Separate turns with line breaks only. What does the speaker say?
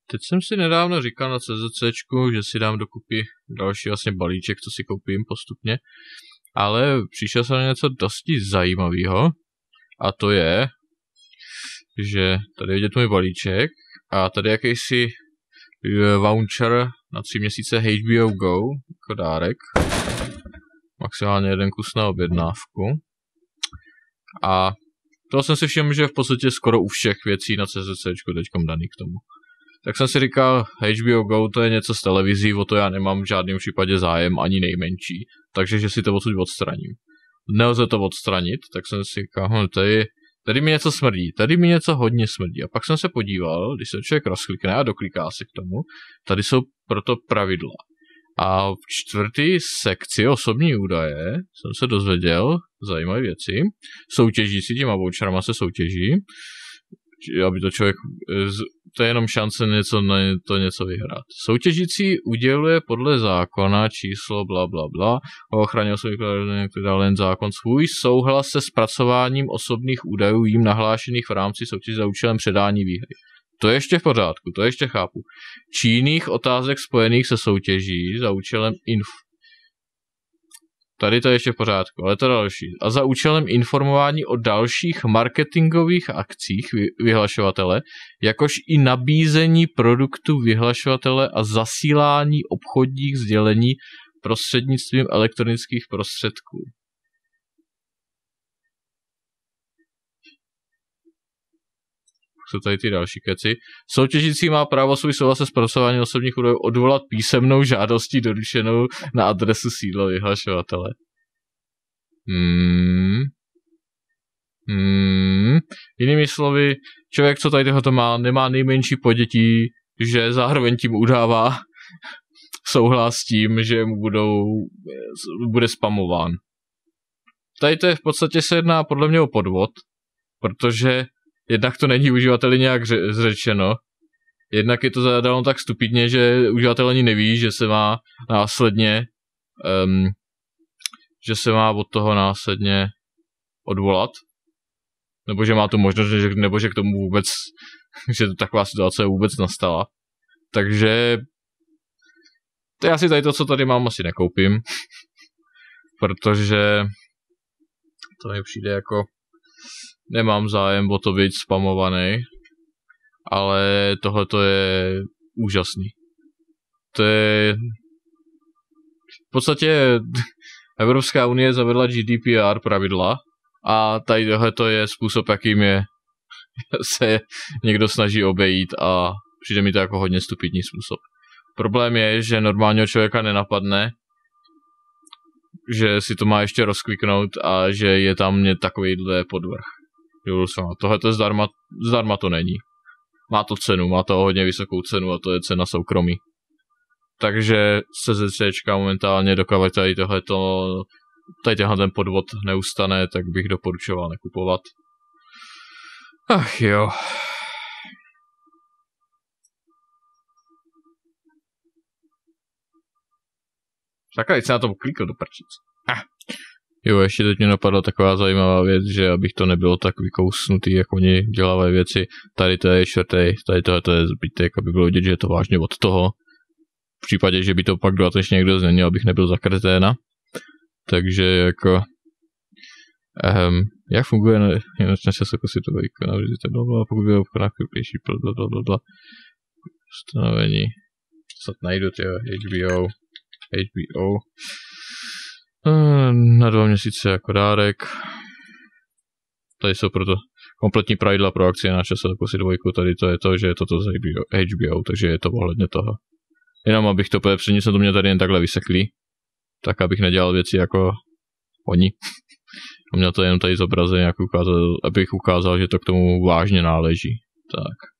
teď jsem si nedávno říkal na CZCčku, že si dám dokupy další vlastně balíček, co si koupím postupně, ale přišel jsem na něco dosti zajímavého a to je, že tady vidět můj balíček a tady jakýsi voucher na 3 měsíce HBO Go jako dárek, maximálně 1 kus na objednávku a toho jsem si všiml, že v podstatě skoro u všech věcí na CZCčku teďkom daný k tomu. Tak jsem si říkal, HBO Go to je něco z televizí, o to já nemám v žádném případě zájem ani nejmenší, takže že si to odsud odstraním. Nelze to odstranit, tak jsem si říkal, tady mi něco smrdí, tady mi něco hodně smrdí. A pak jsem se podíval, když se člověk rozklikne a dokliká si k tomu, tady jsou proto pravidla. A v 4. sekci osobní údaje jsem se dozvěděl zajímavé věci. Soutěžící, těma voucherama se soutěží, aby to člověk, to je jenom šance něco vyhrát. Soutěžící uděluje podle zákona číslo bla bla bla o ochraně osobních údajů jen zákon svůj souhlas se zpracováním osobních údajů jim nahlášených v rámci soutěže za účelem předání výhry. To je ještě v pořádku, to ještě chápu. Či jiných otázek spojených se soutěží za účelem Tady to je ještě v pořádku, ale to další. A za účelem informování o dalších marketingových akcích vyhlašovatele, jakož i nabízení produktu vyhlašovatele a zasílání obchodních sdělení prostřednictvím elektronických prostředků. Jsou tady ty další keci. Soutěžící má právo svůj souhlas se zpracováním osobních údajů odvolat písemnou žádostí doručenou na adresu sídla vyhlašovatele. Jinými slovy, člověk, co tady tohoto má, nemá nejmenší podětí, že zároveň tím udává souhlas s tím, že mu bude spamován. Tady to je v podstatě se jedná podle mě o podvod, protože jednak to není uživateli nějak zřečeno, jednak je to zadáno tak stupidně, že uživatel ani neví, že se má následně že se má od toho následně odvolat, nebo že má tu možnost, nebo že k tomu vůbec, že taková situace vůbec nastala. Takže já si tady to, co tady mám, asi nekoupím, protože to mi přijde jako nemám zájem o to být spamovaný, ale tohle to je úžasný. To je v podstatě Evropská unie zavedla GDPR pravidla a tady tohleto je způsob, jakým se někdo snaží obejít a přijde mi to jako hodně stupidní způsob. Problém je, že normálního člověka nenapadne, že si to má ještě rozkliknout a že je tam takovýhle podvrh. Tohle zdarma to není. Má to cenu, má to hodně vysokou cenu a to je cena soukromí. Takže CZCčka momentálně, dokud tady tenhle ten podvod neustane, tak bych doporučoval nekupovat. Ach jo. Sakra, teď se na to klikl do prčic. Jo, ještě teď mě napadla taková zajímavá věc, že abych to nebylo tak vykousnutý, jak oni dělají věci. Tady to je 4. Tady tohle je zbytek, aby bylo vidět, že je to vážně od toho. V případě, že by to pak dodatečně někdo změnil, abych nebyl za kreténa. Takže jako jak funguje jednotně časokusy to výkona, pokud by obchodná pěší, blablabla. Stanovení. Co najdu, HBO. Na 2 měsíce jako dárek. Tady jsou proto kompletní pravidla pro akcie na časokusy 2. Tady to je to, že je toto z HBO, takže je to ohledně toho. Jenom abych to přenesl do mě tady jen takhle vyseklý, tak abych nedělal věci jako oni. A měl to jen tady zobrazeně, abych ukázal, že to k tomu vážně náleží. Tak.